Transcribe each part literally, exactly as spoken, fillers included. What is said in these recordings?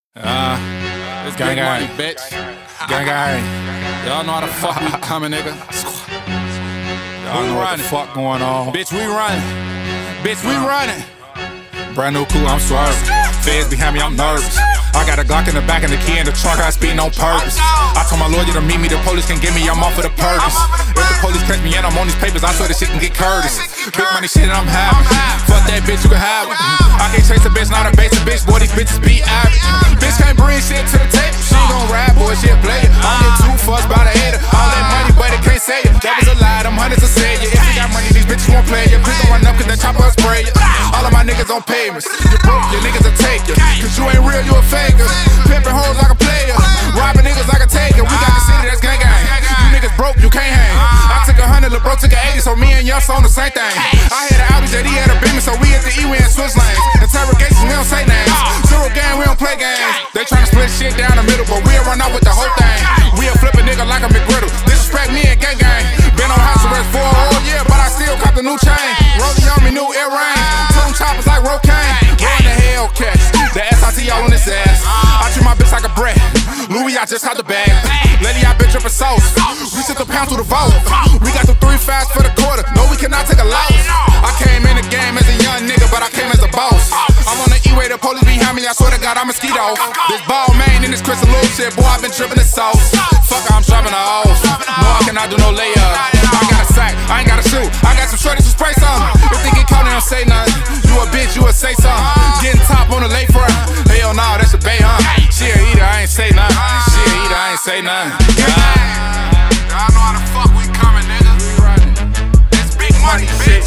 Uh, it's gang gang, bitch. Gang gang. Y'all know how the fuck we coming, nigga. Y'all know what the fuck going on. Bitch, we running. Bitch, we running. Brand new coupe, I'm swerving. Feds behind me, I'm nervous. I got a Glock in the back and the key in the trunk, I speeding on purpose. I told my lawyer to meet me, the police can get me, I'm off for the purpose. If the police catch me and I'm on these papers, I swear this shit can get courteous. Big money shit and I'm having. Fuck that bitch, you can have it. I can't chase a bitch, not a basic bitch, boy, these bitches be average. Bitch can't bring shit to the table, she ain't gon' rap, boy, she a player. I don't get too fussed by the hater. All that money, but it can't say it. That was a lie, them hundreds will say it. If you got money, these bitches won't play you. Please don't run up, cause that chopper will spray you. All of my niggas on payments. You broke, your niggas will take you. Cause you ain't real, you a faker. Pimpin' hoes like a player, robbing niggas like a taker. We got the city, that's gang gang. You niggas broke, you can't hang. I took a hundred, LeBron took an eighty, so me and Young on the same thing. I had an Audi, J D had a Beamer, so we at the E, we in switch lanes. Interrogations, we don't say names. Zero game, we don't play games. They tryna split shit down the middle, but we'll run out with the whole thing. We'll flip a nigga like a McGriddle. Disrespect me and gang gang. Been on house arrest for a whole year, but I still cop the new chain. Rolling on me, new earrings. Two choppers like Rocaine. Going to Hellcat. The S I T all on his ass. I treat my bitch like a bread. Louis, I just had the bag. Lady, I bitch up a sauce. We took a pound through the vault. We got the three fast for the quarter. No, we cannot take a loss. I came in the game as a young nigga, but I came as a boss. I'm on the E-way, the police behind me. I swear to God, I'm a mosquito. This ball man in this crystal little shit. Boy, I've been tripping the sauce. Fuck, I'm dropping the hoes. No, I cannot do no layup. I got a sack, I ain't got a shoe. I got some shorties to spray something. If they get caught, they don't say nothing. You a bitch, you a say something. Getting top on the lake front. Hell no, that's a bay, huh? She a eater, I ain't say nothing. She a eater, I ain't say nothing. Y'all know how the fuck we coming, nigga. It's big money, bitch.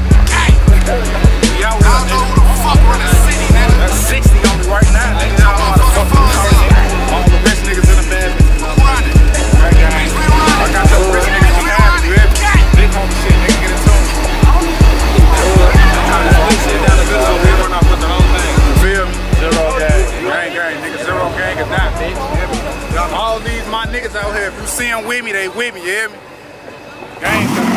Y'all know who the fuck run the city, nigga. That's sixty on me right now, nigga. Y'all know how the fuck we coming. All the best niggas in the band. Who run it? I got the best niggas in the band, you hear me? Big homie shit, nigga, get it to me. Shit down the good over here when I put the whole thing. You feel me? Zero gang. Gang, gang, nigga. Zero gang is not, bitch. You hear me? All these my niggas out here, if you see them with me, they with me, you hear me? Gang.